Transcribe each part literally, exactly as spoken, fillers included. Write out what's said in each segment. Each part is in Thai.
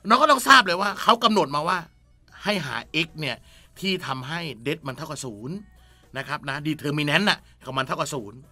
น้องก็ต้องทราบเลยว่าเขากำหนดมาว่าให้หา x เนี่ยที่ทำให้เดดมันเท่ากับศูนย์นะครับนะ determinant น่ะของมันเท่ากับศูนย์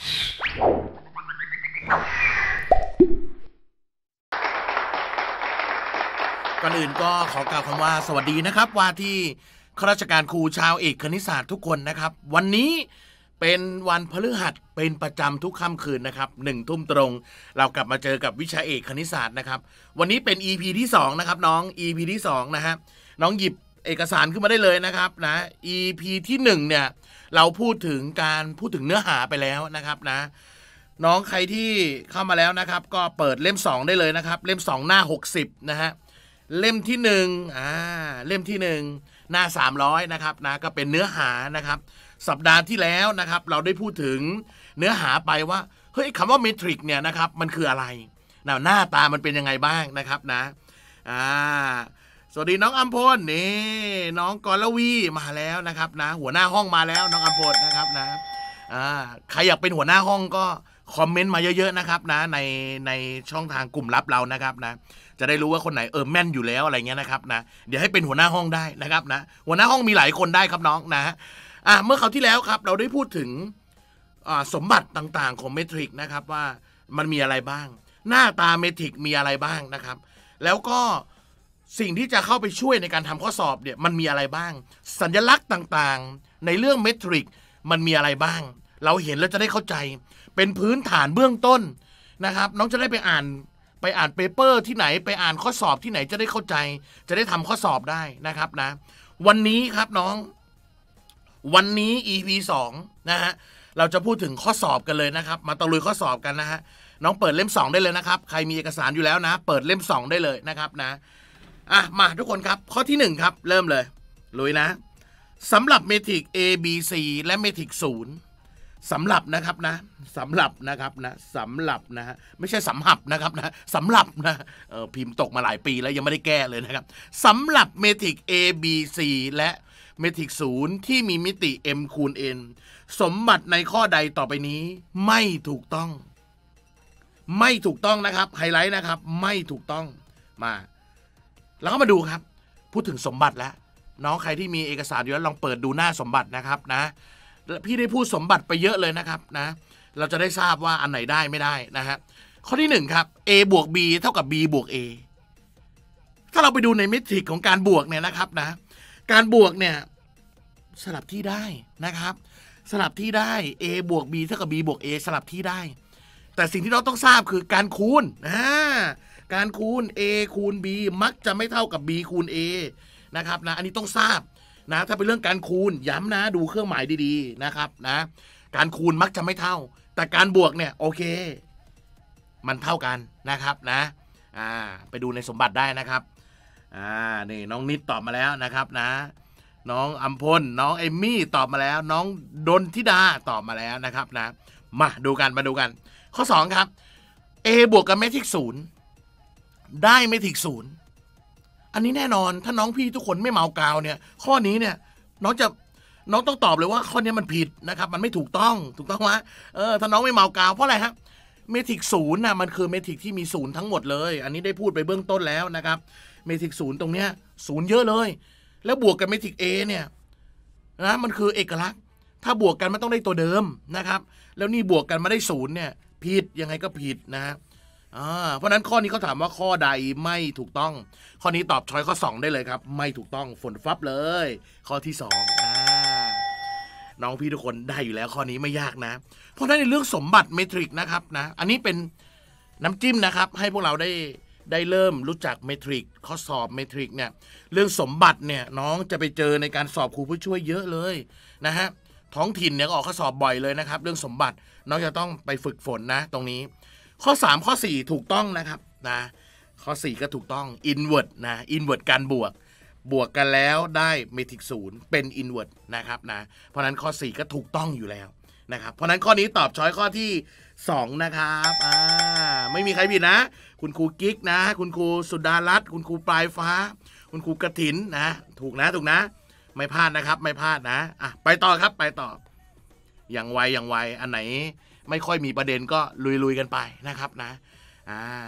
ก่อนอื่นก็ขอกล่าวคำว่าสวัสดีนะครับว่าที่ข้าราชการครูชาวเอกคณิตศาสตร์ทุกคนนะครับวันนี้เป็นวันพฤหัสเป็นประจำทุกค่ำคืนนะครับหนึ่งทุ่มตรงเรากลับมาเจอกับวิชาเอกคณิตศาสตร์นะครับวันนี้เป็น อี พี ที่สองนะครับน้อง อี พี ที่สองนะฮะน้องหยิบเอกสารขึ้นมาได้เลยนะครับนะ อี พี ที่หนึ่งเนี่ยเราพูดถึงการพูดถึงเนื้อหาไปแล้วนะครับนะน้องใครที่เข้ามาแล้วนะครับก็เปิดเล่มสองได้เลยนะครับเล่มสองหน้าหกสิบนะฮะเล่มที่หนึ่งอ่าเล่มที่หนึ่งหน้าสามร้อยนะครับนะก็เป็นเนื้อหานะครับสัปดาห์ที่แล้วนะครับเราได้พูดถึงเนื้อหาไปว่าเฮ้ยคำว่าเมทริกเนี่ยนะครับมันคืออะไรนะหน้าตามันเป็นยังไงบ้างนะครับนะอ่าสวัสดีน้องอัมพลนี่น้องกรวีมาแล้วนะครับนะหัวหน้าห้องมาแล้วน้องอัมพลนะครับนะอ่าใครอยากเป็นหัวหน้าห้องก็คอมเมนต์มาเยอะๆนะครับนะในในช่องทางกลุ่มลับเรานะครับนะจะได้รู้ว่าคนไหนเออแม่นอยู่แล้วอะไรเงี้ยนะครับนะเดี๋ยวให้เป็นหัวหน้าห้องได้นะครับนะหัวหน้าห้องมีหลายคนได้ครับน้องนะอ่ะเมื่อคราวที่แล้วครับเราได้พูดถึงอ่าสมบัติต่างๆของเมทริกนะครับว่ามันมีอะไรบ้างหน้าตาเมทริกมีอะไรบ้างนะครับแล้วก็สิ่งที่จะเข้าไปช่วยในการทำข้อสอบเนี่ยมันมีอะไรบ้างสัญลักษณ์ต่างๆในเรื่องเมทริกมันมีอะไรบ้างเราเห็นแล้วจะได้เข้าใจเป็นพื้นฐานเบื้องต้นนะครับน้องจะได้ไปอ่านไปอ่านเปเปอร์ที่ไหนไปอ่านข้อสอบที่ไหนจะได้เข้าใจจะได้ทำข้อสอบได้นะครับนะวันนี้ครับน้องวันนี้ อี พี สองนะฮะเราจะพูดถึงข้อสอบกันเลยนะครับมาตะลุยข้อสอบกันนะฮะน้องเปิดเล่มสองได้เลยนะครับใครมีเอกสารอยู่แล้วนะเปิดเล่มสองได้เลยนะครับนะอ่ะมาทุกคนครับข้อที่หนึ่งครับเริ่มเลยลุยนะสำหรับเมทริก A B C และเมทริกศูนย์สำหรับนะครับนะสำหรับนะครับนะสำหรับนะฮะไม่ใช่สำหับนะครับนะสำหรับนะเออพิมพ์ตกมาหลายปีแล้วยังไม่ได้แก้เลยนะครับสำหรับเมทริก A B C และเมทริกศูนย์ที่มีมิติ m คูณ n สมบัติในข้อใดต่อไปนี้ไม่ถูกต้องไม่ถูกต้องนะครับไฮไลท์นะครับไม่ถูกต้องมาแล้วก็มาดูครับพูดถึงสมบัติแล้วน้องใครที่มีเอกสารอยู่แล้วลองเปิดดูหน้าสมบัตินะครับนะพี่ได้พูดสมบัติไปเยอะเลยนะครับนะเราจะได้ทราบว่าอันไหนได้ไม่ได้นะฮะข้อที่หนึ่งครับ a บวก b เท่ากับ b บวก a ถ้าเราไปดูในเมทริกของการบวกเนี่ยนะครับนะการบวกเนี่ยสลับที่ได้นะครับสลับที่ได้ a บวก b เท่ากับ b บวก a สลับที่ได้แต่สิ่งที่เราต้องทราบคือการคูณอ่าการคูณ a คูณ b มักจะไม่เท่ากับ b คูณ a นะครับนะอันนี้ต้องทราบนะถ้าเป็นเรื่องการคูณย้ำนะดูเครื่องหมายดีๆนะครับนะการคูณมักจะไม่เท่าแต่การบวกเนี่ยโอเคมันเท่ากันนะครับนะอ่าไปดูในสมบัติได้นะครับอ่านี่น้องนิดตอบมาแล้วนะครับนะน้องอัมพลน้องเอมมี่ตอบมาแล้วน้องดนทิดาตอบมาแล้วนะครับนะมาดูกันมาดูกันข้อสองครับ a บวกกับเมทริกศูนย์ได้เมทริกศูนย์อันนี้แน่นอนถ้าน้องพี่ทุกคนไม่เมากาวเนี่ยข้อนี้เนี่ยน้องจะน้องต้องตอบเลยว่าข้อนี้มันผิดนะครับมันไม่ถูกต้องถูกต้องไหมเออถ้าน้องไม่เมากาวเพราะอะไรครับเมทริกศูนย์นะมันคือเมทริกที่มีศูนย์ทั้งหมดเลยอันนี้ได้พูดไปเบื้องต้นแล้วนะครับเมทริกศูนย์ตรงเนี้ยศูนย์เยอะเลยแล้วบวกกับเมทริก A เนี่ยนะมันคือเอกลักษณ์ถ้าบวกกันมันต้องได้ตัวเดิมนะครับแล้วนี่บวกกันมาได้ศูนย์เนี่ยผิดยังไงก็ผิดนะอ่าเพราะนั้นข้อนี้เขาถามว่าข้อใดไม่ถูกต้องข้อนี้ตอบช้อยข้อสองได้เลยครับไม่ถูกต้องฝนฟับเลยข้อที่สองอ่าน้องพี่ทุกคนได้อยู่แล้วข้อนี้ไม่ยากนะเพราะฉะนั้นในเรื่องสมบัติเมทริกนะครับนะอันนี้เป็นน้ำจิ้มนะครับให้พวกเราได้ได้เริ่มรู้จักเมทริกข้อสอบเมทริกเนี่ยเรื่องสมบัติเนี่ยน้องจะไปเจอในการสอบครูผู้ช่วยเยอะเลยนะฮะท้องถิ่นเนี่ยออกข้อสอบบ่อยเลยนะครับเรื่องสมบัติน้องจะต้องไปฝึกฝนนะตรงนี้ข้อสามข้อสี่ถูกต้องนะครับนะข้อสี่ก็ถูกต้อง inward นะ inward การบวกบวกกันแล้วได้เมทริกศูนย์เป็น inward นะครับนะเพราะนั้นข้อสี่ก็ถูกต้องอยู่แล้วนะครับเพราะนั้นข้อนี้ตอบช้อยข้อที่สองนะครับอ่าไม่มีใครผิดนะคุณครูกิ๊กนะคุณครูสุดารัตน์คุณครูปลายฟ้าคุณครูกระถินนะถูกนะถูกนะไม่พลาดนะครับไม่พลาดนะอ่ะไปต่อครับไปต่ออย่างไวอย่างไวอันไหนไม่ค่อยมีประเด็นก็ลุยๆกันไปนะครับนะอ่า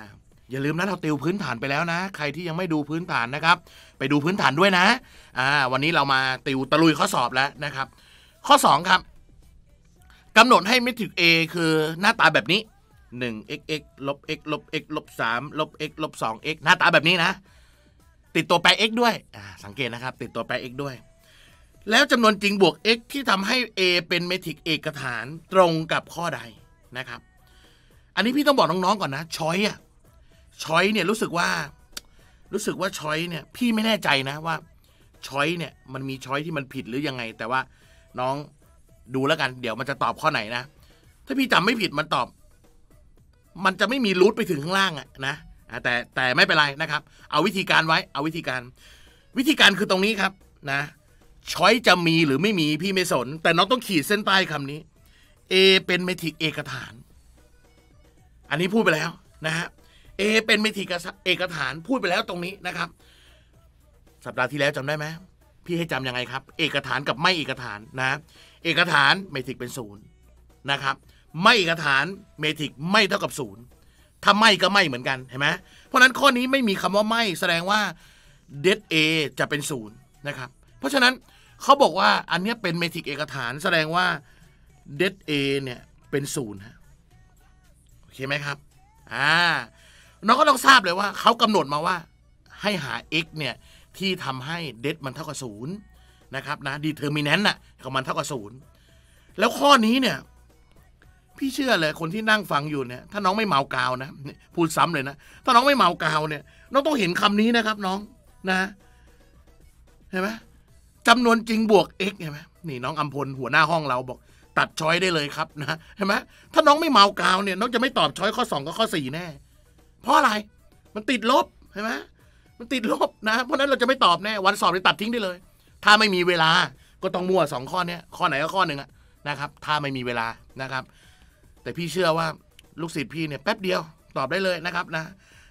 อย่าลืมนะเราติวพื้นฐานไปแล้วนะใครที่ยังไม่ดูพื้นฐานนะครับไปดูพื้นฐานด้วยนะอ่าวันนี้เรามาติวตะลุยข้อสอบแล้วนะครับข้อสองครับกำหนดให้เมทริก A คือหน้าตาแบบนี้ หนึ่ง x x ลบ x ลบ x ลบ สาม ลบ x ลบ สอง x หน้าตาแบบนี้นะติดตัวแปร x ด้วยอ่าสังเกตนะครับติดตัวแปร x ด้วยแล้วจำนวนจริงบวก x ที่ทำให้ A เป็นเมทริกเอกฐานตรงกับข้อใดนะครับอันนี้พี่ต้องบอกน้องๆก่อนนะช้อยอะช้อยเนี่ยรู้สึกว่ารู้สึกว่าช้อยเนี่ยพี่ไม่แน่ใจนะว่าช้อยเนี่ยมันมีช้อยที่มันผิดหรือยังไงแต่ว่าน้องดูแล้วกันเดี๋ยวมันจะตอบข้อไหนนะถ้าพี่จำไม่ผิดมันตอบมันจะไม่มีรูทไปถึงข้างล่างอะนะแต่แต่ไม่เป็นไรนะครับเอาวิธีการไว้เอาวิธีการวิธีการคือตรงนี้ครับนะช้อยจะมีหรือไม่มีพี่ไม่สนแต่น้องต้องขีดเส้นใต้คำนี้ A เป็นเมทริกเอกฐานอันนี้พูดไปแล้วนะฮะ A เป็นเมทริกเอกฐานพูดไปแล้วตรงนี้นะครับสัปดาห์ที่แล้วจำได้ไหมพี่ให้จำยังไงครับเอกฐานกับไม่เอกฐานนะเอกฐานเมทริกเป็นศูนย์นะครับไม่เอกฐานเมทริกไม่เท่ากับศูนย์ถ้าไม่ก็ไม่เหมือนกันเห็นไหมเพราะนั้นข้อนี้ไม่มีคำว่าไม่แสดงว่าเดด A จะเป็นศูนย์นะครับเพราะฉะนั้นเขาบอกว่าอันนี้เป็นเมทริกเอกฐานแสดงว่าเดด A เนี่ยเป็นศูนย์ฮะโอเคไหมครับอ่าน้องก็ต้องทราบเลยว่าเขากำหนดมาว่าให้หา x เนี่ยที่ทำให้เดดมันเท่ากับศูนย์นะครับนะดีเทอร์มิแนนต์น่ะของมันเท่ากับศูนย์แล้วข้อนี้เนี่ยพี่เชื่อเลยคนที่นั่งฟังอยู่เนี่ยถ้าน้องไม่เมากาวนะพูดซ้ำเลยนะถ้าน้องไม่เมากาวเนี่ยน้องต้องเห็นคำนี้นะครับน้องนะเห็นไหมจำนวนจริงบวก x เห็นไหมนี่น้องอัมพลหัวหน้าห้องเราบอกตัดช้อยได้เลยครับนะเห็นไหมถ้าน้องไม่เมากาวเนี่ยน้องจะไม่ตอบช้อยข้อสองกับข้อสี่แน่เพราะอะไรมันติดลบเห็นไหมมันติดลบนะเพราะนั้นเราจะไม่ตอบแน่วันสอบเลยตัดทิ้งได้เลยถ้าไม่มีเวลาก็ต้องมั่วสองข้อเนี้ยข้อไหนก็ข้อหนึ่งอะนะครับถ้าไม่มีเวลานะครับแต่พี่เชื่อว่าลูกศิษย์พี่เนี่ยแป๊บเดียวตอบได้เลยนะครับนะ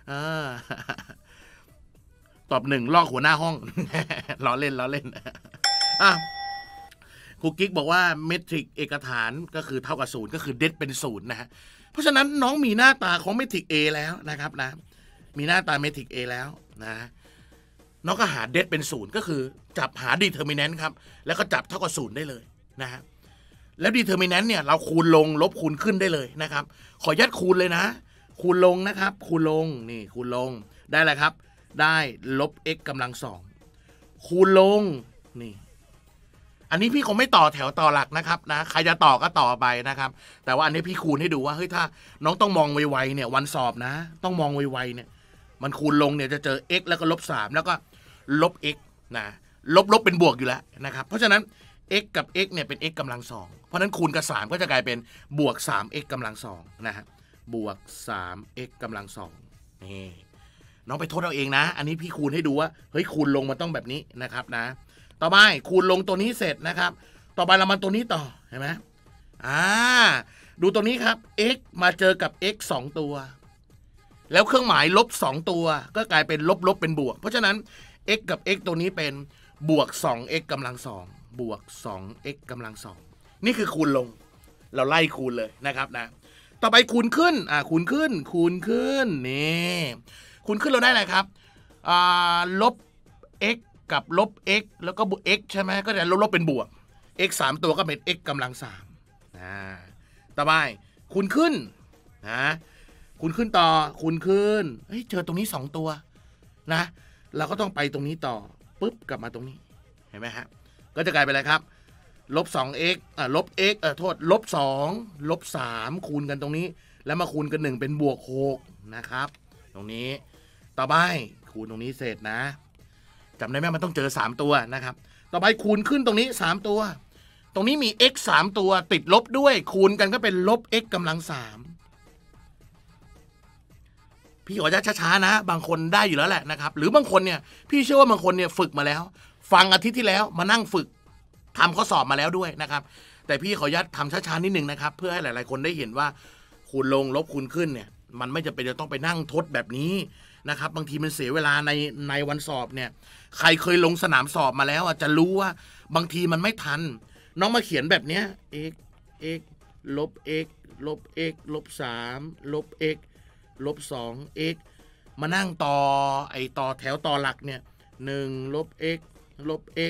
ตอบหนึ่งลอกหัวหน้าห้อง ล้อเล่นล้อเล่นอ่ะครูกิ๊กบอกว่าเมทริกเอกฐานก็คือเท่ากับศูนย์ก็คือเดดเป็นศูนย์นะฮะเพราะฉะนั้นน้องมีหน้าตาของเมทริก A แล้วนะครับนะมีหน้าตาเมทริก A แล้วนะน้องก็หาเดดเป็นศูนย์ก็คือจับหาดีเทอร์มิแนนต์ครับแล้วก็จับเท่ากับศูนย์ได้เลยนะฮะแล้วดีเทอร์มิแนนต์เนี่ยเราคูณลงลบคูณขึ้นได้เลยนะครับขอยัดคูณเลยนะคูณลงนะครับคูณลงนี่คูณลงได้อะไรครับได้ลบ x กำลังสองคูณลงนี่อันนี้พี่คงไม่ต่อแถวต่อหลักนะครับนะใครจะต่อก็ต่อไปนะครับแต่ว่าอันนี้พี่คูณให้ดูว่าเฮ้ยถ้าน้องต้องมองไวๆเนี่ยวันสอบนะต้องมองไวๆเนี่ยมันคูณลงเนี่ยจะเจอ x แล้วก็ลบสามแล้วก็ลบ x นะลบลบเป็นบวกอยู่แล้วนะครับเพราะฉะนั้น x กับ x เนี่ยเป็น x กำลังสองเพราะนั้นคูณกับสามก็จะกลายเป็นบวก สาม x กำลังสองนะฮะบวก สาม x กำลังสองนี่น้องไปทดเอาเองนะอันนี้พี่คูณให้ดูว่าเฮ้ยคูณลงมันต้องแบบนี้นะครับนะต่อไปคูณลงตัวนี้เสร็จนะครับต่อไปเรามาตัวนี้ต่อเห็นไหมอ่าดูตัวนี้ครับ x มาเจอกับ x สองตัวแล้วเครื่องหมายลบสองตัวก็กลายเป็นลบลบเป็นบวกเพราะฉะนั้น x กับ x ตัวนี้เป็นบวก สอง x กำลังสองบวก สอง x กำลังสองนี่คือคูณลงเราไล่คูณเลยนะครับนะต่อไปคูณขึ้นอ่าคูณขึ้นคูณขึ้นนี่คูณขึ้นเราได้อะไรครับอ่าลบ x กับลบ x แล้วก็บวก x ใช่ไหมก็จะลบลบเป็นบวก x สามตัวก็เป็น x กำลังสามอ่าต่อไปคูณขึ้นนะคูณขึ้นต่อคูณขึ้นเฮ้ยเจอตรงนี้สองตัวนะเราก็ต้องไปตรงนี้ต่อปุ๊บกลับมาตรงนี้เห็นไหมฮะก็จะกลายเป็นอะไรครับลบ สอง x อ่าลบ x เออโทษลบสองลบสามคูณกันตรงนี้แล้วมาคูณกันหนึ่งเป็นบวกหกนะครับตรงนี้ต่อไปคูณตรงนี้เสร็จนะจำได้ไหมมันต้องเจอสามตัวนะครับต่อไปคูณขึ้นตรงนี้สามตัวตรงนี้มี x สามตัวติดลบด้วยคูณกันก็เป็นลบ x กำลังสามพี่ขอช้าๆนะบางคนได้อยู่แล้วแหละนะครับหรือบางคนเนี่ยพี่เชื่อว่าบางคนเนี่ยฝึกมาแล้วฟังอาทิตย์ที่แล้วมานั่งฝึกทำข้อสอบมาแล้วด้วยนะครับแต่พี่ขออนุญาตทำช้าๆนิดนึงนะครับเพื่อให้หลายๆคนได้เห็นว่าคูณลงลบคูณขึ้นเนี่ยมันไม่จำเป็นจะต้องไปนั่งทดแบบนี้นะครับบางทีมันเสียเวลาในในวันสอบเนี่ยใครเคยลงสนามสอบมาแล้วจะรู้ว่าบางทีมันไม่ทันน้องมาเขียนแบบเนี้ย x x ลบ x ลบ x ลบสามลบ x ลบสอง x มานั่งต่อไอต่อแถวต่อหลักเนี่ยหนึ่งลบ x ลบ x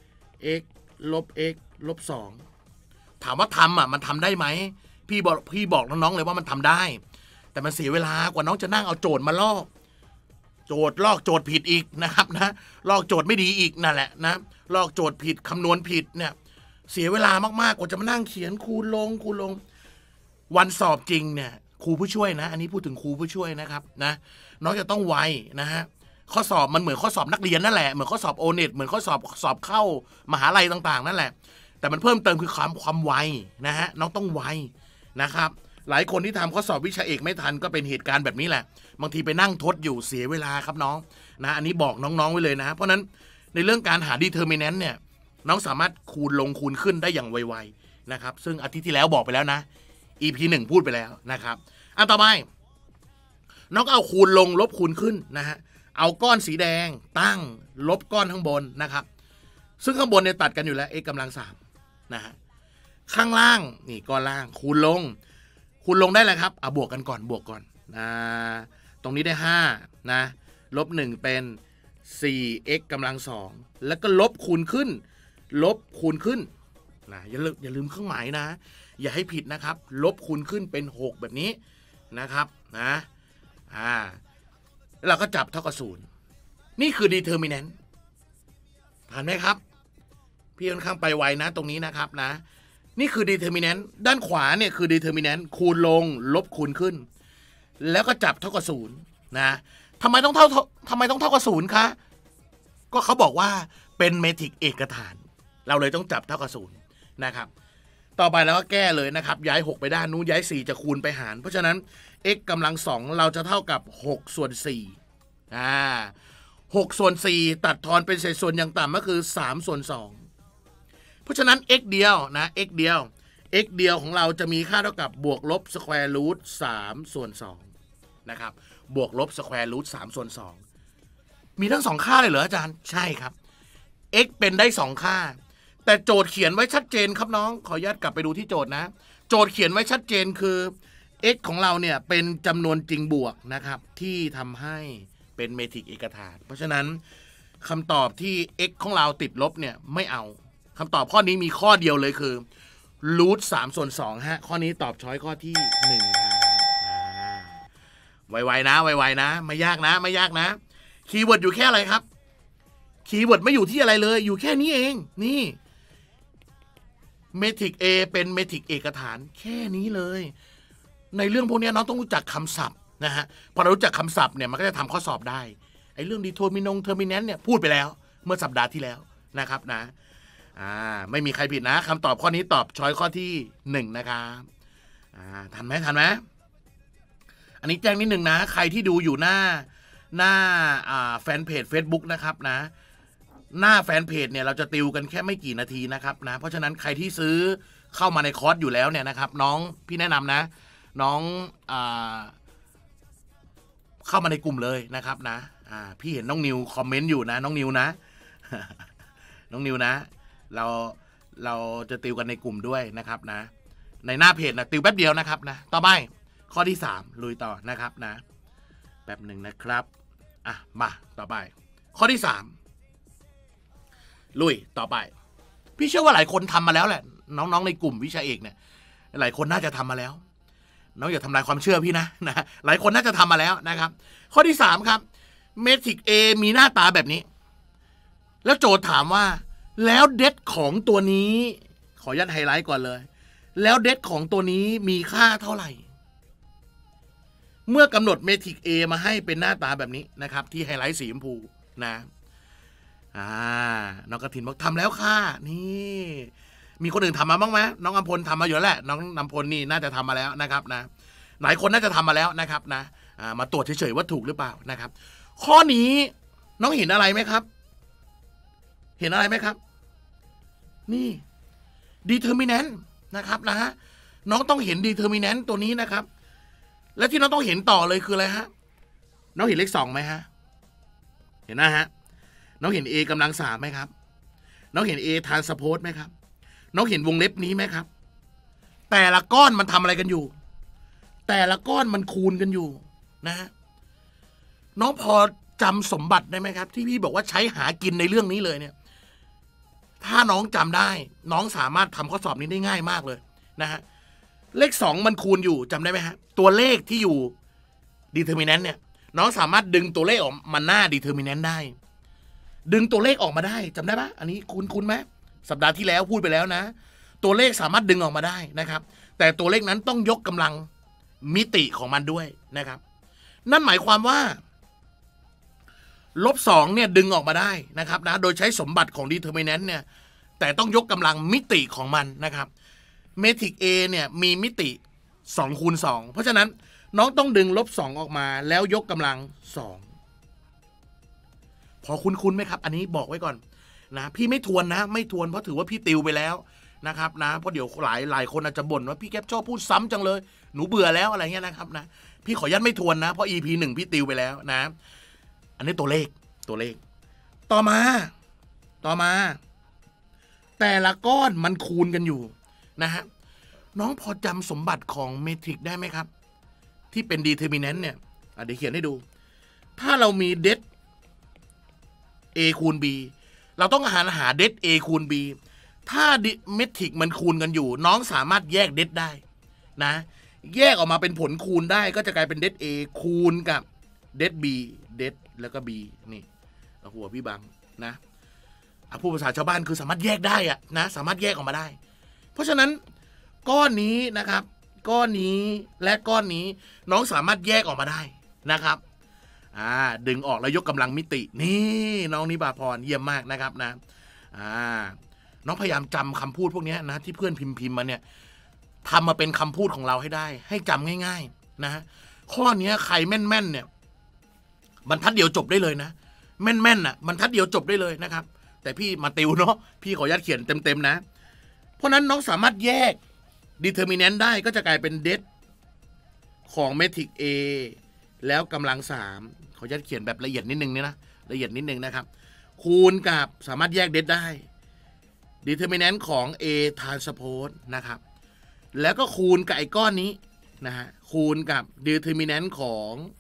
x ลบ x ลบสองถามว่าทำอ่ะมันทำได้ไหมพี่บอกพี่บอกน้องๆเลยว่ามันทำได้แต่มันเสียเวลากว่าน้องจะนั่งเอาโจทย์มาลอกโจทย์ลอกโจทย์ผิดอีกนะครับนะลอกโจทย์ไม่ดีอีกนั่นแหละนะลอกโจทย์ผิดคำนวณผิดเนี่ยเสียเวลามากๆกว่าจะมานั่งเขียนคูณลงคูณลงวันสอบจริงเนี่ยครูผู้ช่วยนะอันนี้พูดถึงครูผู้ช่วยนะครับนะน้องจะต้องไวนะฮะข้อสอบมันเหมือนข้อสอบนักเรียนนั่นแหละเหมือนข้อสอบโอเน็ตเหมือนข้อสอบสอบเข้ามหาลัยต่างๆนั่นแหละแต่มันเพิ่มเติมคือความความไวนะฮะน้องต้องไวนะครับหลายคนที่ทำข้อสอบวิชาเอกไม่ทันก็เป็นเหตุการณ์แบบนี้แหละบางทีไปนั่งทดอยู่เสียเวลาครับน้องนะอันนี้บอกน้องๆไว้เลยนะเพราะนั้นในเรื่องการหา determinant เนี่ยน้องสามารถคูณลงคูณขึ้นได้อย่างไวๆนะครับซึ่งอาทิตย์ที่แล้วบอกไปแล้วนะ อี พี หนึ่งพูดไปแล้วนะครับอันต่อไปน้องก็เอาคูณลงลบคูณขึ้นนะฮะเอาก้อนสีแดงตั้งลบก้อนข้างบนนะครับซึ่งข้างบนเนี่ยตัดกันอยู่แล้ว x กำลังสามนะฮะข้างล่างนี่ก้อนล่างคูณลงคูณลงได้เลยครับเอาบวกกันก่อนบวกก่อนนะตรงนี้ได้ห้านะลบหนึ่งเป็น สี่ x กำลังสองแล้วก็ลบคูณขึ้นลบคูณขึ้นนะอย่าลืมอย่าลืมเครื่องหมายนะอย่าให้ผิดนะครับลบคูณขึ้นเป็นหกแบบนี้นะครับนะอ่าแล้วเราก็จับเท่ากับศูนย์นี่คือ determinant ผ่านไหมครับพี่ค่อนข้างไปไวนะตรงนี้นะครับนะนี่คือ determinant ด้านขวาเนี่ยคือ determinant คูณลงลบคูณขึ้นแล้วก็จับเท่ากับศูนย์นะทำไมต้องเท่าทำไมต้องเท่ากับศูนย์คะก็เขาบอกว่าเป็นเมทริกเอกฐานเราเลยต้องจับเท่ากับศูนย์นะครับต่อไปแล้วก็แก้เลยนะครับย้ายหกไปด้านนู้นย้ายสี่จะคูณไปหารเพราะฉะนั้น x กำลังสองเราจะเท่ากับหกส่วนสี่อ่าหกส่วนสี่ตัดทอนเป็นเศษส่วนอย่างต่ำก็คือสามส่วนสองเพราะฉะนั้น x เดียวนะ x เดียว x เดียวของเราจะมีค่าเท่ากับบวกลบสแควร์รูทสามส่วนสองนะครับบวกลบสแควร์รูทสามส่วนสองมีทั้งสองค่าเลยเหรออาจารย์ใช่ครับ x เป็นได้สองค่าแต่โจทย์เขียนไว้ชัดเจนครับน้องขออนุญาตกลับไปดูที่โจทย์นะโจทย์เขียนไว้ชัดเจนคือ x ของเราเนี่ยเป็นจำนวนจริงบวกนะครับที่ทำให้เป็นเมทริกเอกฐานเพราะฉะนั้นคำตอบที่ x ของเราติดลบเนี่ยไม่เอาคำตอบข้อนี้มีข้อเดียวเลยคือรูทสามส่วนสองฮะข้อนี้ตอบช้อยข้อที่หนึ่งไวๆนะไวๆนะไม่ยากนะไม่ยากนะคีย์เวิร์ดอยู่แค่อะไรครับคีย์เวิร์ดไม่อยู่ที่อะไรเลยอยู่แค่นี้เองนี่เมทริก A เป็นเมทริกเอกฐานแค่นี้เลยในเรื่องพวกนี้น้องต้องรู้จักคำศัพท์นะฮะพอเรารู้จักคำศัพท์เนี่ยมันก็จะทำข้อสอบได้ไอ้เรื่องดีโทมินงเทอร์มินแนนเนี่ยพูดไปแล้วเมื่อสัปดาห์ที่แล้วนะครับนะอ่าไม่มีใครผิดนะคำตอบข้อนี้ตอบช้อยข้อที่หนึ่งนะครับอ่าทันไหมทันไหมอันนี้แจ้งนิดนึงนะใครที่ดูอยู่หน้าหน้าอ่าแฟนเพจ Facebook นะครับนะหน้าแฟนเพจเนี่ยเราจะติวกันแค่ไม่กี่นาทีนะครับนะเพราะฉะนั้นใครที่ซื้อเข้ามาในคอร์สอยู่แล้วเนี่ยนะครับน้องพี่แนะนำนะน้องอ่าเข้ามาในกลุ่มเลยนะครับนะอ่าพี่เห็นน้องนิวคอมเมนต์อยู่นะน้องนิวนะ น้องนิวนะเราเราจะติวกันในกลุ่มด้วยนะครับนะในหน้าเพจนะติวแป๊บเดียวนะครับนะต่อไปข้อที่สามลุยต่อนะครับนะแป๊บหนึ่งนะครับอ่ะมาต่อไปข้อที่สามลุยต่อไปพี่เชื่อว่าหลายคนทำมาแล้วแหละน้องๆในกลุ่มวิชาเอกเนี่ยหลายคนน่าจะทำมาแล้วน้องอย่าทำลายความเชื่อพี่นะนะหลายคนน่าจะทำมาแล้วนะครับข้อที่สามครับเมทริก A มีหน้าตาแบบนี้แล้วโจทย์ถามว่าแล้วเดทของตัวนี้ขอยัดไฮไลท์ก่อนเลยแล้วเดทของตัวนี้มีค่าเท่าไหร่เมื่อกำหนดเมทริก A มาให้เป็นหน้าตาแบบนี้นะครับที่ไฮไลท์สีชมพูนะอ่าน้องกฐินบอกทำแล้วค่ะนี่มีคนอื่นทำมาบ้างไหมน้องอำพลทำมาอยู่แล้วแหละน้องนำพลนี่น่าจะทำมาแล้วนะครับนะหลายคนน่าจะทำมาแล้วนะครับนะอ่ามาตรวจเฉยๆว่าถูกหรือเปล่านะครับข้อนี้น้องเห็นอะไรไหมครับเห็นอะไรไหมครับนี่ determinant นะครับนะฮะน้องต้องเห็น determinant ตัวนี้นะครับและที่น้องต้องเห็นต่อเลยคืออะไรฮะน้องเห็นเลขสองไหมฮะเห็นนะฮะน้องเห็น A กำลังสามไหมครับน้องเห็น A transpose ไหมครับน้องเห็นวงเล็บนี้ไหมครับแต่ละก้อนมันทำอะไรกันอยู่แต่ละก้อนมันคูณกันอยู่นะฮะน้องพอจำสมบัติได้ไหมครับที่พี่บอกว่าใช้หากินในเรื่องนี้เลยเนี่ยถ้าน้องจำได้น้องสามารถทำข้อสอบนี้ได้ง่ายมากเลยนะฮะเลขสองมันคูณอยู่จำได้ไหมฮะตัวเลขที่อยู่ determinant เนี่ยน้องสามารถดึงตัวเลขออกมาหน้า determinant ได้ดึงตัวเลขออกมาได้จำได้ปะอันนี้คุ้นคุ้นไหมสัปดาห์ที่แล้วพูดไปแล้วนะตัวเลขสามารถดึงออกมาได้นะครับแต่ตัวเลขนั้นต้องยกกำลังมิติของมันด้วยนะครับนั่นหมายความว่าลบสองเนี่ยดึงออกมาได้นะครับนะโดยใช้สมบัติของ determinant เนี่ยแต่ต้องยกกำลังมิติของมันนะครับเมทริก A เนี่ยมีมิติสองคูณสองเพราะฉะนั้นน้องต้องดึงลบสองออกมาแล้วยกกำลังสองพอคุ้นๆไหมครับอันนี้บอกไว้ก่อนนะพี่ไม่ทวนนะไม่ทวนเพราะถือว่าพี่ติวไปแล้วนะครับนะเพราะเดี๋ยวหลายหลายคนอาจจะบ่นว่าพี่แก๊ปชอบพูดซ้ำจังเลยหนูเบื่อแล้วอะไรเงี้ยนะครับนะพี่ขอยัดไม่ทวนนะเพราะ อี พี หนึ่งพี่ติวไปแล้วนะอันนี้ตัวเลขตัวเลขต่อมาต่อมาแต่ละก้อนมันคูณกันอยู่นะฮะน้องพอจำสมบัติของเมทริกได้ไหมครับที่เป็น determinant เนี่ยเดี๋ยวเขียนให้ดูถ้าเรามีเดท a คูณ b เราต้องหาหาเดท a คูณ b ถ้าเมทริกมันคูณกันอยู่น้องสามารถแยกเดทได้นะแยกออกมาเป็นผลคูณได้ก็จะกลายเป็นเดท a คูณกับเดท b เดทแล้วก็ b นี่หัวพี่บังนะผู้ภาษาชาวบ้านคือสามารถแยกได้อะนะสามารถแยกออกมาได้เพราะฉะนั้นก้อนนี้นะครับก้อนนี้และก้อนนี้น้องสามารถแยกออกมาได้นะครับอ่าดึงออกแล้วยกกำลังมิตินี่น้องนิบาพรเยี่ยมมากนะครับนะอ่าน้องพยายามจำคำพูดพวกนี้นะที่เพื่อนพิมพ์พิมพ์มาเนี่ยทำมาเป็นคำพูดของเราให้ได้ให้จำง่ายๆนะข้อนี้ใครแม่นๆเนี่ยบรรทัดเดียวจบได้เลยนะแม่นๆน่ะบรรทัดเดียวจบได้เลยนะครับแต่พี่มาติวเนาะพี่ขออนุญาตเขียนเต็มๆนะเพราะนั้นน้องสามารถแยก determinant ได้ก็จะกลายเป็นเดทของเมทริก A แล้วกำลังสามขออนุญาตเขียนแบบละเอียดนิดนึงเนี่ยนะละเอียดนิดนึงนะครับคูณกับสามารถแยกเดทได้ determinant ของ A transpose นะครับแล้วก็คูณกับไอ้ก้อนนี้นะฮะคูณกับ determinant ของ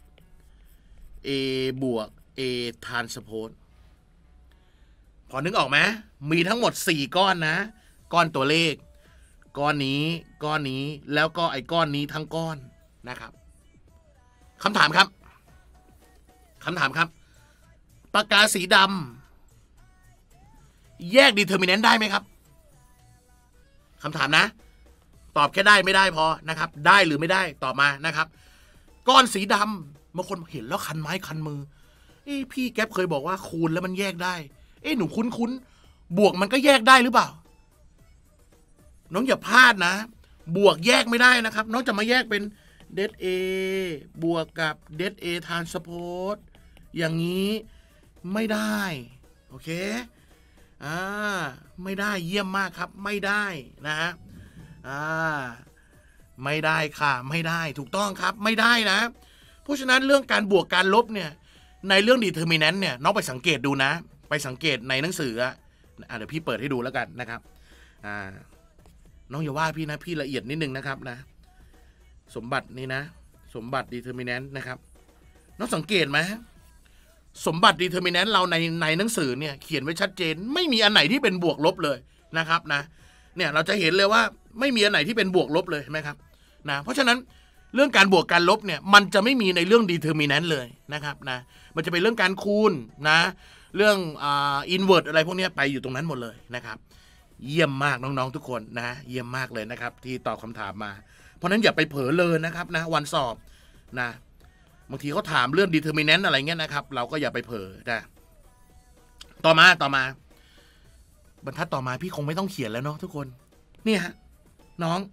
A บวก A transposeพอนึกออกไหมมีทั้งหมดสี่ก้อนนะก้อนตัวเลขก้อนนี้ก้อนนี้แล้วก็ไอ้ก้อนนี้ทั้งก้อนนะครับคำถามครับคำถามครับปากกาสีดำแยก determinant ได้ไหมครับคำถามนะตอบแค่ได้ไม่ได้พอนะครับได้หรือไม่ได้ตอบมานะครับก้อนสีดำบางคนเห็นแล้วคันไม้คันมือเอ้พี่แก๊ปเคยบอกว่าคูณแล้วมันแยกได้เอ้หนูคุ้นคุ้นบวกมันก็แยกได้หรือเปล่าน้องอย่าพลาดนะบวกแยกไม่ได้นะครับน้องจะมาแยกเป็นเดท A บวกกับเดท A transpose อย่างนี้ไม่ได้โอเคอ่าไม่ได้เยี่ยมมากครับไม่ได้นะฮะอ่าไม่ได้ค่ะไม่ได้ถูกต้องครับไม่ได้นะเพราะฉะนั้นเรื่องการบวกการลบเนี่ยในเรื่อง determinant เนี่ยน้องไปสังเกตดูนะไปสังเกตในหนังสืออ่ะเดี๋ยวพี่เปิดให้ดูแล้วกันนะครับอ่าน้องอย่าว่าพี่นะพี่ละเอียดนิดนึงนะครับนะสมบัตินี่นะสมบัติ determinant นะครับน้องสังเกตไหมสมบัติ determinant เราในในหนังสือเนี่ยเขียนไว้ชัดเจนไม่มีอันไหนที่เป็นบวกลบเลยนะครับนะเนี่ยเราจะเห็นเลยว่าไม่มีอันไหนที่เป็นบวกลบเลยใช่ไหมครับนะเพราะฉะนั้นเรื่องการบวกการลบเนี่ยมันจะไม่มีในเรื่อง determinant เลยนะครับนะมันจะเป็นเรื่องการคูณนะเรื่องอ่า invert อะไรพวกนี้ไปอยู่ตรงนั้นหมดเลยนะครับเยี่ยมมากน้องๆทุกคนนะเยี่ยมมากเลยนะครับที่ตอบคำถามมาเพราะนั้นอย่าไปเผลอเลยนะครับนะวันสอบนะบางทีเขาถามเรื่อง determinant อะไรเงี้ยนะครับเราก็อย่าไปเผลอนะต่อมาต่อมาบรรทัดต่อมาพี่คงไม่ต้องเขียนแล้วเนาะทุกคนเนี่ยฮะน้อง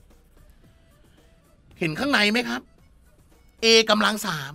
เห็นข้างในไหมครับ A กำลังสาม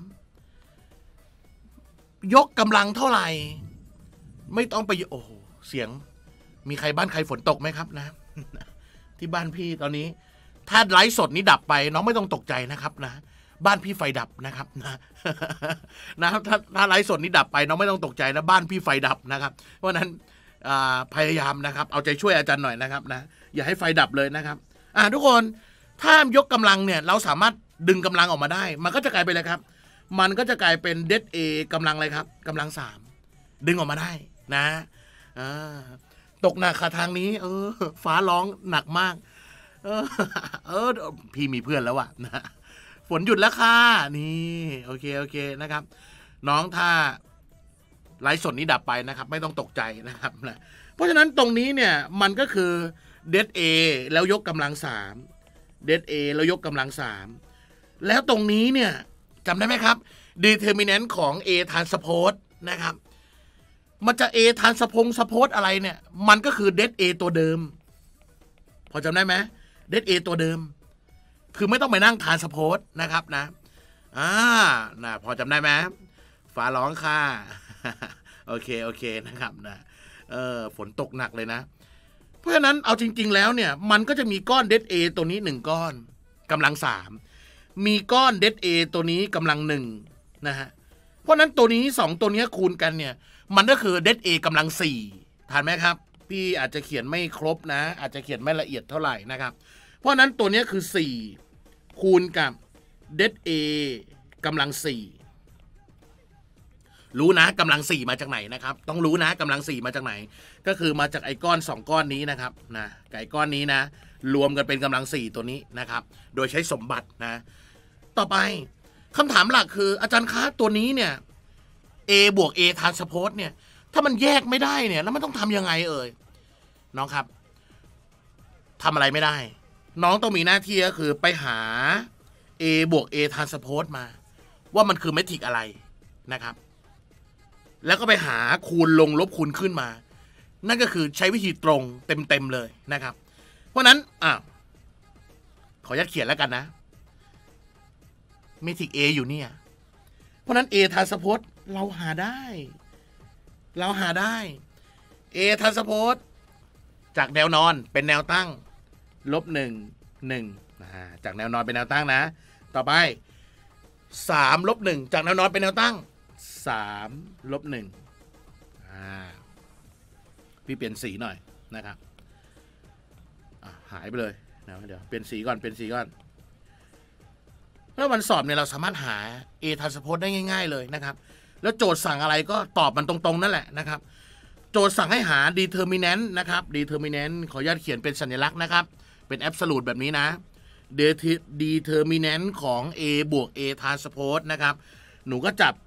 ยกกำลังเท่าไหร่ไม่ต้องไปโอ้โหเสียงมีใครบ้านใครฝนตกไหมครับนะที่บ้านพี่ตอนนี้ถ้าไลฟ์สดนี้ดับไปน้องไม่ต้องตกใจนะครับนะบ้านพี่ไฟดับนะครับนะนะถ้าถ้าไลฟ์สดนี้ดับไปน้องไม่ต้องตกใจนะบ้านพี่ไฟดับนะครับเพราะนั้นพยายามนะครับเอาใจช่วยอาจารย์หน่อยนะครับนะอย่าให้ไฟดับเลยนะครับอ่าทุกคนถ้ายกกำลังเนี่ยเราสามารถดึงกำลังออกมาได้มันก็จะกลายเป็นอะไรครับมันก็จะกลายเป็นเดดเอกำลังอะไรครับกำลังสามดึงออกมาได้นะอ่าตกหนักค่ะทางนี้เออฟ้าร้องหนักมากเออเออพี่มีเพื่อนแล้วอะนะฝนหยุดแล้วค่ะนี่โอเคโอเคนะครับน้องถ้าไลฟ์สดนี้ดับไปนะครับไม่ต้องตกใจนะครับนะเพราะฉะนั้นตรงนี้เนี่ยมันก็คือเดดเอแล้วยกกำลังสามเดดเอแล้วยกกำลังสามแล้วตรงนี้เนี่ยจำได้ไหมครับ determinant ของ A transpose นะครับมันจะ A transpose suppose อะไรเนี่ยมันก็คือ det A ตัวเดิมพอจำได้ไหม det A ตัวเดิมคือไม่ต้องไปนั่ง transpose นะครับนะอ่านะพอจำได้ไหมฟ้าร้องค่ะ โอเคโอเคนะครับนะเออฝนตกหนักเลยนะเพราะฉะนั้นเอาจริงๆแล้วเนี่ยมันก็จะมีก้อน det A ตัวนี้หนึ่งก้อนกำลังสามมีก้อน det A ตัวนี้กำลังหนึ่งนะฮะเพราะนั้นตัวนี้สองตัวนี้คูณกันเนี่ยมันก็คือ det A กำลังสี่ทันไหมครับพี่อาจจะเขียนไม่ครบนะอาจจะเขียนไม่ละเอียดเท่าไหร่นะครับเพราะนั้นตัวนี้คือสี่คูณกับ det A กำลังสี่รู้นะกำลังสี่มาจากไหนนะครับต้องรู้นะกำลังสี่มาจากไหนก็คือมาจากไอ้ก้อนสองก้อนนี้นะครับนะไก่ก้อนนี้นะรวมกันเป็นกำลังสี่ตัวนี้นะครับโดยใช้สมบัตินะต่อไปคำถามหลักคืออาจารย์คะตัวนี้เนี่ย A บวก A transpose เนี่ยถ้ามันแยกไม่ได้เนี่ยแล้วมันต้องทำยังไงเอ่ยน้องครับทำอะไรไม่ได้น้องต้องมีหน้าที่ก็คือไปหา A บวก A transpose มาว่ามันคือเมทริกอะไรนะครับแล้วก็ไปหาคูณลงลบคูณขึ้นมานั่นก็คือใช้วิธีตรงเต็มๆเลยนะครับเพราะนั้นอ่ะขออนุญาตเขียนแล้วกันนะเมทริก A อยู่เนี่ยเพราะนั้น A transpose เราหาได้เราหาได้ A transpose จากแนวนอนเป็นแนวตั้งลบหนึ่งหนึ่งจากแนวนอนเป็นแนวตั้งนะต่อไปสามลบหนึ่งจากแนวนอนเป็นแนวตั้งสามลบหนึ่งอ่าพี่เปลี่ยนสีหน่อยนะครับอ่ะหายไปเลยนะเดี๋ยวเปลี่ยนสีก่อนเปลี่ยนสีก่อนแล้ววันสอบเนี่ยเราสามารถหา A transpose ได้ง่ายๆเลยนะครับแล้วโจทย์สั่งอะไรก็ตอบมันตรงๆนั่นแหละนะครับโจทย์สั่งให้หา determinant นะครับ determinant ขออนุญาตเขียนเป็นสัญลักษณ์นะครับเป็น absolute แบบนี้นะ determinant ของ A บวก A transpose นะครับหนูก็จับ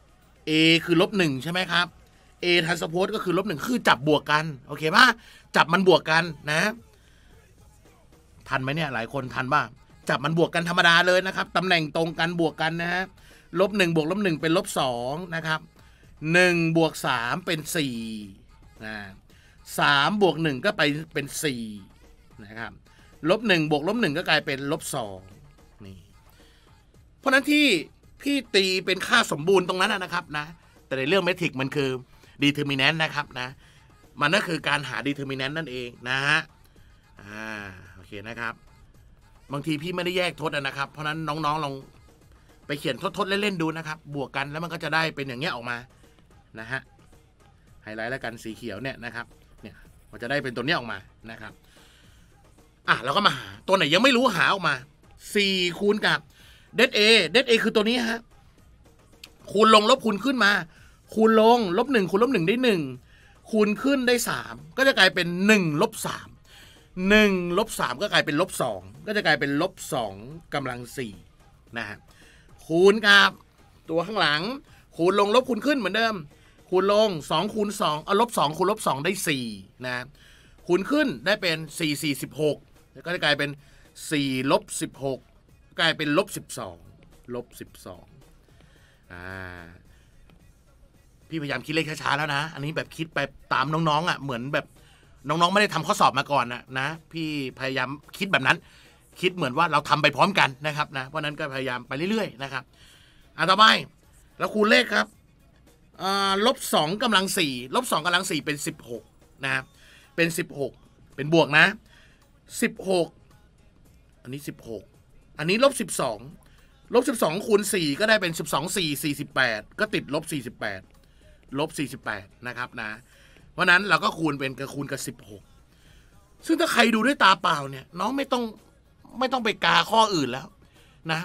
A คือลบหนึ่งใช่ไหมครับ A transpose ก็คือลบหนึ่งคือจับบวกกันโอเคป่ะจับมันบวกกันนะทันไหมเนี่ยหลายคนทันบ้างจับมันบวกกันธรรมดาเลยนะครับตำแหน่งตรงกันบวกกันนะฮะลบหนึ่งบวกลบหนึ่งเป็นลบสองนะครับหนึ่งบวกสามเป็นสี่นะสามบวกหนึ่งก็ไปเป็นสี่นะครับลบหนึ่งบวกลบหนึ่งก็กลายเป็นลบสองนี่เพราะนั้นที่พี่ตีเป็นค่าสมบูรณ์ตรงนั้นนะครับนะแต่ในเรื่องเมทริกมันคือ determinant นะครับนะมันก็คือการหา determinant นั่นเองนะฮะอ่าโอเคนะครับบางทีพี่ไม่ได้แยกทดนะครับเพราะนั้นน้องๆลองไปเขียนทดๆเล่นๆดูนะครับบวกกันแล้วมันก็จะได้เป็นอย่างเงี้ยออกมานะฮะไฮไลท์แล้วกันสีเขียวเนี่ยนะครับเนี่ยมันจะได้เป็นตัวเนี้ยออกมานะครับอ่ะเราก็มาหาตัวไหนยังไม่รู้หาออกมาสี่คูณกับเดด A เดด A คือตัวนี้ฮะคูณลงลบคูณขึ้นมาคูณลงลบหนึ่งคูณลบหนึ่งได้หนึ่งคูณขึ้นได้สามก็จะกลายเป็นหนึ่งลบสามหนึ่งลบสามก็กลายเป็นลบสองก็จะกลายเป็นลบสองกำลังสี่นะฮะคูณกับตัวข้างหลังคูณลงลบคูณขึ้นเหมือนเดิมคูณลงสองคูณสองเอาลบสองคูณลบสองได้สี่นะคูณขึ้นได้เป็นสี่ สี่ สิบหกแล้วก็จะกลายเป็นสี่ลบสิบหกกลายเป็นลบสิบสองลบสิบสองอ่าพี่พยายามคิดเลขช้าๆแล้วนะอันนี้แบบคิดไปตามน้องๆอ่ะเหมือนแบบน้องๆไม่ได้ทำข้อสอบมาก่อนนะนะพี่พยายามคิดแบบนั้นคิดเหมือนว่าเราทำไปพร้อมกันนะครับนะเพราะนั้นก็พยายามไปเรื่อยๆนะครับอ่ะต่อไปแล้วคูณเลขครับอ่าลบสองกำลังสี่ลบสองกำลังสี่เป็นสิบหกนะเป็นสิบหกเป็นบวกนะสิบหกอันนี้สิบหกอันนี้ลบสิบสองลบสิบสองคูณสี่ก็ได้เป็นสิบสอง สี่ สี่สิบแปดก็ติดลบสี่สิบแปดลบสี่สิบแปดนะครับนะเพราะนั้นเราก็คูณเป็นกับคูณกับสิบหกซึ่งถ้าใครดูด้วยตาเปล่าเนี่ยน้องไม่ต้องไม่ต้องไปกาข้ออื่นแล้วนะ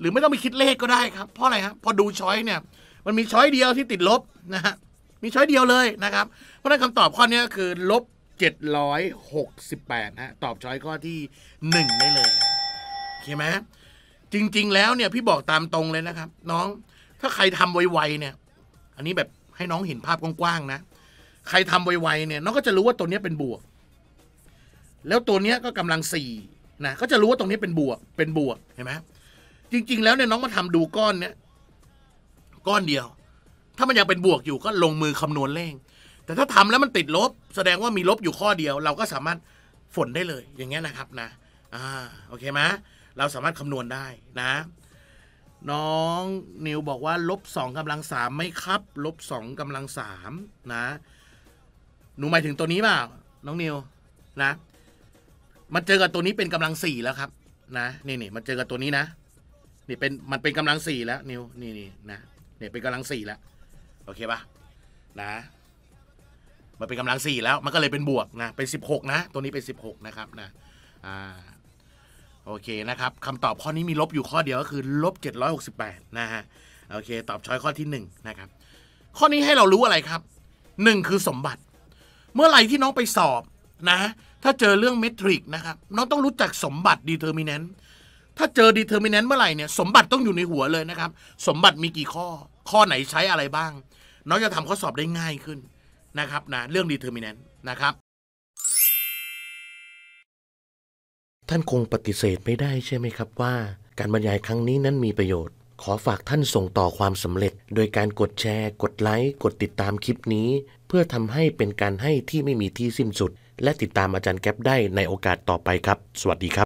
หรือไม่ต้องไปคิดเลขก็ได้ครับเพราะอะไรครับพอดูช้อยเนี่ยมันมีช้อยเดียวที่ติดลบนะฮะมีช้อยเดียวเลยนะครับเพราะฉะนั้นคำตอบข้อนี้คือลบเจ็ดร้อยหกสิบแปดฮะตอบช้อยข้อที่หนึ่งได้เลยโอเคไหมจริงๆแล้วเนี่ยพี่บอกตามตรงเลยนะครับน้องถ้าใครทำไวๆเนี่ยอันนี้แบบให้น้องเห็นภาพกว้างๆนะใครทำไวๆเนี่ยน้องก็จะรู้ว่าตัวนี้เป็นบวกแล้วตัวนี้ก็กำลังสี่นะก็จะรู้ว่าตรงนี้เป็นบวกเป็นบวกเห็นไหมจริงๆแล้วเนี่ยน้องมาทำดูก้อนเนี้ยก้อนเดียวถ้ามันยังเป็นบวกอยู่ก็ลงมือคำนวณเลขแต่ถ้าทำแล้วมันติดลบแสดงว่ามีลบอยู่ข้อเดียวเราก็สามารถฝนได้เลยอย่างเงี้ยนะครับนะอ่าโอเคไหมเราสามารถคำนวณได้นะน้องนิวบอกว่าลบสองกำลังสามไม่ครับลบสองกำลังสามนะหนูหมายถึงตัวนี้เปล่าน้องนิวนะมันเจอกับตัวนี้เป็นกำลังสี่แล้วครับนะนี่นี่มันเจอกับตัวนี้นะนี่เป็นมันเป็นกำลังสี่แล้วนิวนี่นี่นะเนี่ยเป็นกำลังสี่แล้วโอเคปะนะมันเป็นกำลังสี่แล้วมันก็เลยเป็นบวกนะเป็นสิบหกนะตัวนี้เป็นสิบหกนะครับนะอ่าโอเคนะครับคำตอบข้อนี้มีลบอยู่ข้อเดียวก็คือลบเจ็ดร้อยหกสิบแปดนะฮะโอเคตอบช้อยข้อที่หนึ่งนะครับข้อนี้ให้เรารู้อะไรครับหนึ่งคือสมบัติเมื่อไหร่ที่น้องไปสอบนะถ้าเจอเรื่องเมทริกนะครับน้องต้องรู้จักสมบัติ determinant ถ้าเจอ determinant เมื่อไหร่เนี่ยสมบัติต้องอยู่ในหัวเลยนะครับสมบัติมีกี่ข้อข้อไหนใช้อะไรบ้างน้องจะทำข้อสอบได้ง่ายขึ้นนะครับนะเรื่อง determinant นะครับท่านคงปฏิเสธไม่ได้ใช่ไหมครับว่าการบรรยายครั้งนี้นั้นมีประโยชน์ขอฝากท่านส่งต่อความสำเร็จโดยการกดแชร์กดไลค์กดติดตามคลิปนี้เพื่อทำให้เป็นการให้ที่ไม่มีที่สิ้นสุดและติดตามอาจารย์แก๊ปได้ในโอกาสต่อไปครับสวัสดีครับ